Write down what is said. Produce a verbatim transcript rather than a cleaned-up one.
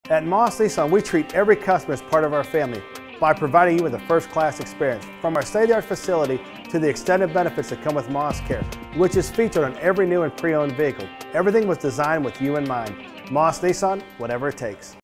At Moss Nissan, we treat every customer as part of our family by providing you with a first-class experience. From our state-of-the-art facility to the extended benefits that come with Moss Care, which is featured on every new and pre-owned vehicle. Everything was designed with you in mind. Moss Nissan, whatever it takes.